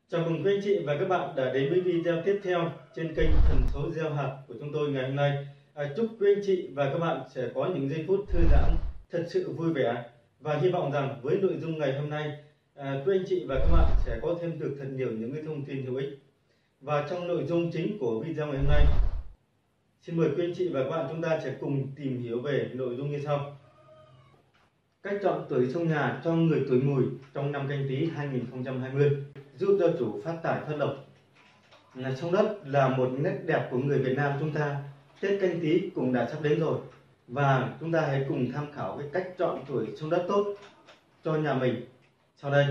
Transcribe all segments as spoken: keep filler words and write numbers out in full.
Chào mừng quý anh chị và các bạn đã đến với video tiếp theo trên kênh Thần Số Gieo Hạt của chúng tôi ngày hôm nay. À, chúc quý anh chị và các bạn sẽ có những giây phút thư giãn thật sự vui vẻ, và hy vọng rằng với nội dung ngày hôm nay, à, quý anh chị và các bạn sẽ có thêm được thật nhiều những cái thông tin hữu ích. Và trong nội dung chính của video ngày hôm nay, xin mời quý anh chị và các bạn chúng ta sẽ cùng tìm hiểu về nội dung như sau: cách chọn tuổi xông nhà cho người tuổi Mùi trong năm Canh Tý hai nghìn không trăm hai mươi, giúp gia chủ phát tài phát lộc. Là sông đất là một nét đẹp của người Việt Nam chúng ta. Tết Canh Tý cũng đã sắp đến rồi, và chúng ta hãy cùng tham khảo cái cách chọn tuổi sông đất tốt cho nhà mình sau đây.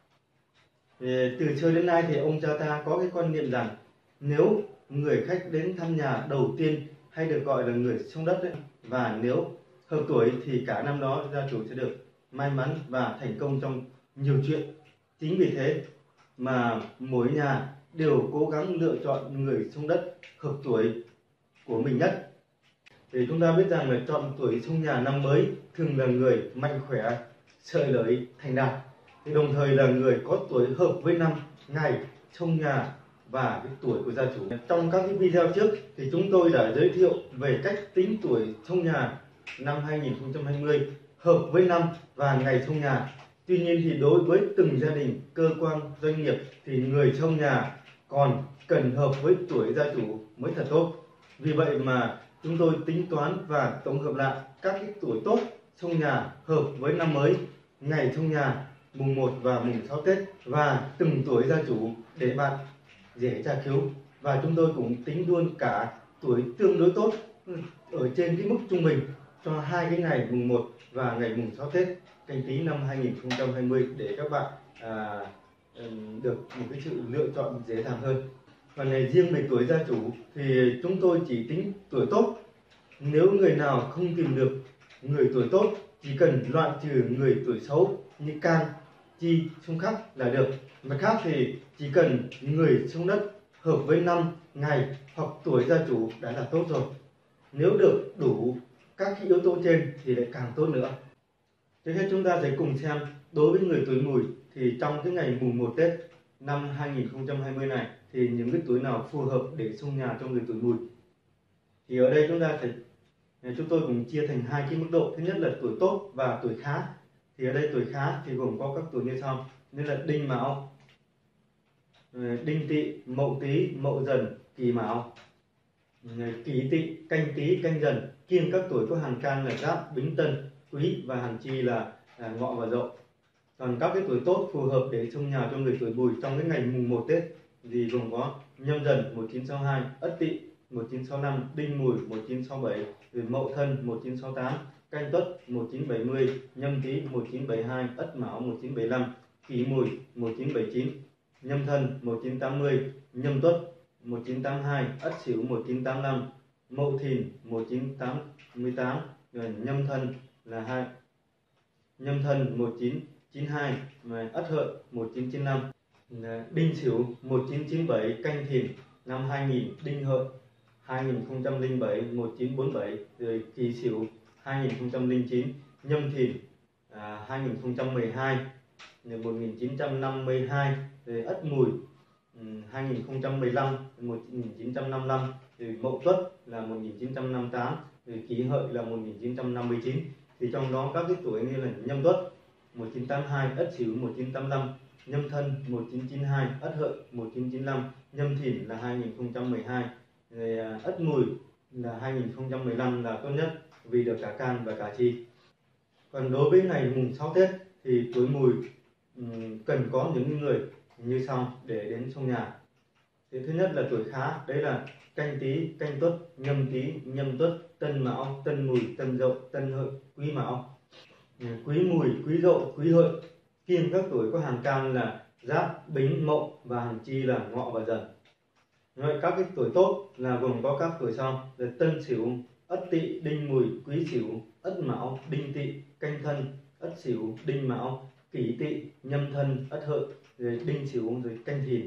Từ xưa đến nay thì ông cha ta có cái quan niệm rằng nếu người khách đến thăm nhà đầu tiên hay được gọi là người xông đất ấy, và nếu hợp tuổi thì cả năm đó gia chủ sẽ được may mắn và thành công trong nhiều chuyện. Chính vì thế mà mỗi nhà đều cố gắng lựa chọn người xông đất hợp tuổi của mình nhất. Thì chúng ta biết rằng là chọn tuổi xông nhà năm mới thường là người mạnh khỏe, sợi lợi, thành đạt, thì đồng thời là người có tuổi hợp với năm, ngày, xông nhà và cái tuổi của gia chủ. Trong các cái video trước thì chúng tôi đã giới thiệu về cách tính tuổi xông nhà năm hai nghìn không trăm hai mươi hợp với năm và ngày xông nhà. Tuy nhiên thì đối với từng gia đình, cơ quan, doanh nghiệp thì người xông nhà còn cần hợp với tuổi gia chủ mới thật tốt. Vì vậy mà chúng tôi tính toán và tổng hợp lại các cái tuổi tốt xông nhà hợp với năm mới, ngày xông nhà, mùng một và mùng sáu Tết và từng tuổi gia chủ để bạn dễ tra cứu. Và chúng tôi cũng tính luôn cả tuổi tương đối tốt ở trên cái mức trung bình cho hai cái ngày mùng một và ngày mùng sáu Tết Canh Tý năm hai nghìn không trăm hai mươi để các bạn à, được một cái sự lựa chọn dễ dàng hơn. Và ngày riêng về tuổi gia chủ thì chúng tôi chỉ tính tuổi tốt. Nếu người nào không tìm được người tuổi tốt, chỉ cần loại trừ người tuổi xấu như can, chi, xung khắc là được. Mặt khác thì chỉ cần người xung đất hợp với năm, ngày hoặc tuổi gia chủ đã là tốt rồi. Nếu được đủ các cái yếu tố trên thì lại càng tốt nữa. Trước hết chúng ta sẽ cùng xem đối với người tuổi Mùi thì trong cái ngày mùng một Tết năm hai nghìn không trăm hai mươi này thì những cái tuổi nào phù hợp để xông nhà cho người tuổi Mùi. Thì ở đây chúng ta sẽ chúng tôi cũng chia thành hai cái mức độ. Thứ nhất là tuổi tốt và tuổi khá. Thì ở đây tuổi khá thì gồm có các tuổi như sau: nên là Đinh Mão, Đinh Tỵ, Mậu Tý, Mậu Dần, Kỷ Mão, Kỷ Tỵ, Canh Tý, Canh Dần, kiêng các tuổi có hàng can là Giáp, Bính, Tân, Quý và hàng chi là Ngọ và Dậu. Còn các cái tuổi tốt phù hợp để xông nhà cho người tuổi Mùi trong cái ngày mùng một Tết thì gồm có Nhâm Dần một nghìn chín trăm sáu mươi hai, Ất Tỵ một nghìn chín trăm sáu mươi lăm, Đinh Mùi một nghìn chín trăm sáu mươi bảy, rồi Mậu Thân một nghìn chín trăm sáu mươi tám, Canh Tuất một nghìn chín trăm bảy mươi, Nhâm Tý một nghìn chín trăm bảy mươi hai, Ất Mão một nghìn chín trăm bảy mươi lăm, Kỷ Mùi một nghìn chín trăm bảy mươi chín, Nhâm Thân một nghìn chín trăm tám mươi, Nhâm Tuất một nghìn chín trăm tám mươi hai, Ất Sửu một nghìn chín trăm tám mươi lăm, Mậu Thìn một nghìn chín trăm tám mươi tám, rồi Nhâm Thân là hai Nhâm Thân một nghìn chín trăm chín mươi hai, và Ất Hợi một nghìn chín trăm chín mươi lăm, Đinh Sửu một nghìn chín trăm chín mươi bảy, Canh Thìn năm hai nghìn, Đinh Hợi hai nghìn không trăm lẻ bảy, một nghìn chín trăm bốn mươi bảy, rồi Kỷ Sửu hai nghìn không trăm lẻ chín, Nhâm Thìn à, hai nghìn không trăm mười hai, rồi một nghìn chín trăm năm mươi hai, rồi Ất Mùi um, hai nghìn không trăm mười lăm, một nghìn chín trăm năm mươi lăm, rồi Mậu Tuất là một nghìn chín trăm năm mươi tám, rồi Kỷ Hợi là một nghìn chín trăm năm mươi chín. Thì trong đó các cái tuổi như là Nhâm Tuất một nghìn chín trăm tám mươi hai, Ất Sửu một nghìn chín trăm tám mươi lăm, Nhâm Thân một nghìn chín trăm chín mươi hai, Ất Hợi một nghìn chín trăm chín mươi lăm, Nhâm Thìn là hai nghìn không trăm mười hai, rồi Ất Mùi là hai nghìn không trăm mười lăm là tốt nhất vì được cả can và cả chi. Còn đối với ngày mùng sáu Tết thì tuổi Mùi um, cần có những người như sau để đến xông nhà. Thì thứ nhất là tuổi khá, đấy là Canh Tý, Canh Tuất, Nhâm Tý, Nhâm Tuất, Tân Mão, Tân Mùi, Tân Dậu, Tân Hợi, Quý Mão, Quý Mùi, Quý Dậu, Quý Hợi, kiêng các tuổi có hàng can là Giáp, Bính, Mậu và hàng chi là Ngọ và Dần. Rồi các cái tuổi tốt là gồm có các tuổi sau là Tân Sửu, Ất Tỵ, Đinh Mùi, Quý Sửu, Ất Mão, Đinh Tỵ, Canh Thân, Ất Sửu, Đinh Mão, Kỷ Tỵ, Nhâm Thân, Ất Hợi, rồi Đinh Sửu, rồi Canh Thìn,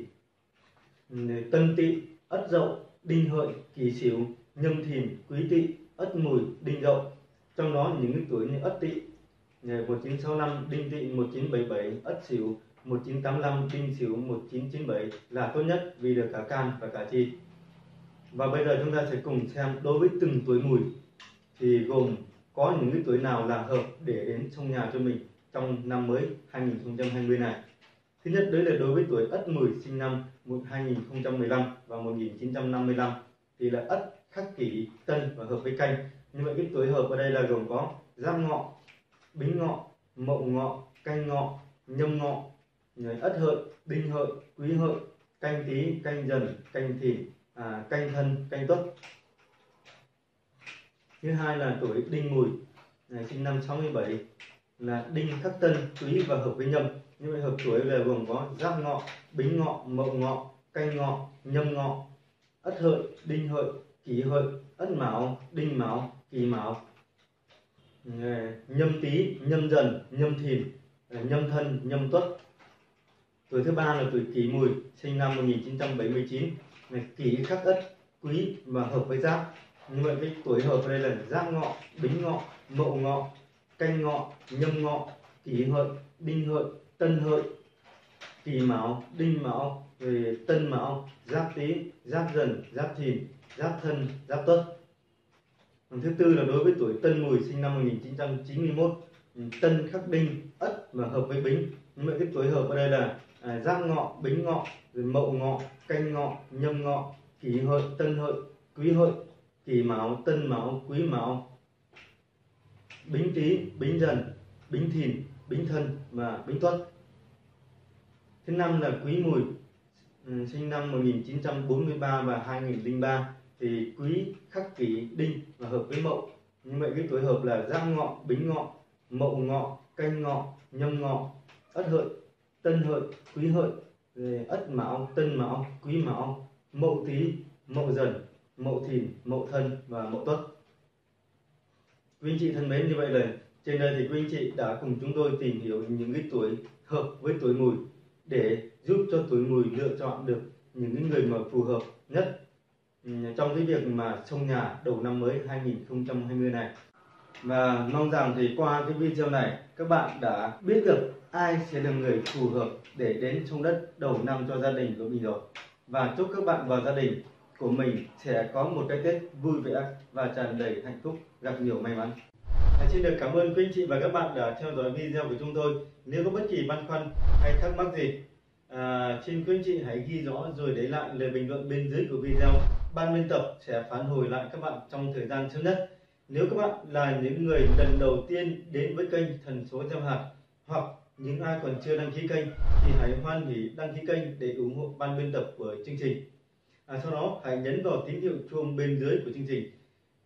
rồi Tân Tỵ, Ất Dậu, Đinh Hợi, Kỷ Sửu, Nhâm Thìn, Quý Tỵ, Ất Mùi, Đinh Dậu. Trong đó những cái tuổi như Ất Tỵ một nghìn chín trăm sáu mươi lăm, Đinh Tỵ một nghìn chín trăm bảy mươi bảy, Ất Sửu, một chín tám lăm, Đinh Sửu một chín chín bảy là tốt nhất vì được cả can và cả chi. Và bây giờ chúng ta sẽ cùng xem đối với từng tuổi Mùi thì gồm có những cái tuổi nào là hợp để đến trong nhà cho mình trong năm mới hai nghìn không trăm hai mươi này. Thứ nhất đấy là đối với tuổi Ất Mùi sinh năm hai nghìn không trăm mười lăm và một nghìn chín trăm năm mươi lăm thì là Ất, Khắc Kỷ, Tân và hợp với Canh. Như vậy cái tuổi hợp ở đây là gồm có Giáp Ngọ, Bính Ngọ, Mậu Ngọ, Canh Ngọ, Nhâm Ngọ, Ất Hợi, Đinh Hợi, Quý Hợi, Canh Tý, Canh Dần, Canh Thìn, à, Canh Thân, Canh Tuất. Thứ hai là tuổi Đinh Mùi này, sinh năm sáu mươi bảy là Đinh, Khắc Tân, Quý và hợp với Nhâm. Như vậy hợp tuổi là gồm có Giáp Ngọ, Bính Ngọ, Mậu Ngọ, Canh Ngọ, Nhâm Ngọ, Ất Hợi, Đinh Hợi, Kỷ Hợi, Ất Mão, Đinh Mão, Kỷ Mão, Nhâm Tý, Nhâm Dần, Nhâm Thìn, Nhâm Thân, Nhâm Tuất. Tuổi thứ ba là tuổi Kỷ Mùi sinh năm một nghìn chín trăm bảy mươi chín, Kỷ, Khắc Ất, Quý và hợp với Giáp. Như vậy cái tuổi hợp ở đây là Giáp Ngọ, Bính Ngọ, Mậu Ngọ, Canh Ngọ, Nhâm Ngọ, Kỷ Hợi, Đinh Hợi, Tân Hợi, Kỷ Mão, Đinh Mão, rồi Tân Mão, Giáp Tý, Giáp Dần, Giáp Thìn, Giáp Thân, Giáp Tuất. Còn thứ tư là đối với tuổi Tân Mùi sinh năm một nghìn chín trăm chín mươi mốt, Tân, Khắc Đinh, Ất và hợp với Bính. Như vậy cái tuổi hợp ở đây là à, Giáp Ngọ, Bính Ngọ, rồi Mậu Ngọ, Canh Ngọ, Nhâm Ngọ, Kỷ Hợi, Tân Hợi, Quý Hợi, Kỷ Mão, Tân Mão, Quý Mão, Bính Tý, Bính Dần, Bính Thìn, Bính Thân và Bính Tuất. Thứ năm là Quý Mùi sinh năm một nghìn chín trăm bốn mươi ba và hai nghìn không trăm lẻ ba thì Quý, Khắc Kỷ, Đinh và hợp với Mậu. Như vậy cái tuổi hợp là Giáp Ngọ, Bính Ngọ, Mậu Ngọ, Canh Ngọ, Nhâm Ngọ, Ất Hợi, Tân Hợi, Quý Hợi, Ất Mão, Tân Mão, Quý Mão, Mậu Tý, Mậu Dần, Mậu Thìn, Mậu Thân và Mậu Tuất. Quý anh chị thân mến, như vậy là trên đây thì quý anh chị đã cùng chúng tôi tìm hiểu những cái tuổi hợp với tuổi Mùi để giúp cho tuổi Mùi lựa chọn được những cái người mà phù hợp nhất trong cái việc mà xông nhà đầu năm mới hai nghìn không trăm hai mươi này. Và mong rằng thì qua cái video này các bạn đã biết được ai sẽ là người phù hợp để đến xông đất đầu năm cho gia đình của mình rồi. Và chúc các bạn và gia đình của mình sẽ có một cái Tết vui vẻ và tràn đầy hạnh phúc, gặp nhiều may mắn. À, xin được cảm ơn quý anh chị và các bạn đã theo dõi video của chúng tôi. Nếu có bất kỳ băn khoăn hay thắc mắc gì, à, xin quý anh chị hãy ghi rõ rồi để lại lời bình luận bên dưới của video. Ban biên tập sẽ phản hồi lại các bạn trong thời gian sớm nhất. Nếu các bạn là những người lần đầu tiên đến với kênh Thần Số Gieo Hạt hoặc những ai còn chưa đăng ký kênh thì hãy hoan hỉ đăng ký kênh để ủng hộ ban biên tập của chương trình. À, sau đó hãy nhấn vào tín hiệu chuông bên dưới của chương trình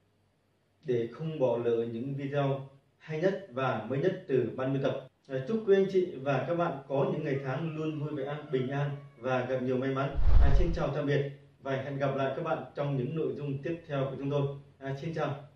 để không bỏ lỡ những video hay nhất và mới nhất từ ban biên tập. À, chúc quý anh chị và các bạn có những ngày tháng luôn vui vẻ, bình an và gặp nhiều may mắn. À, xin chào tạm biệt và hẹn gặp lại các bạn trong những nội dung tiếp theo của chúng tôi. À, xin chào.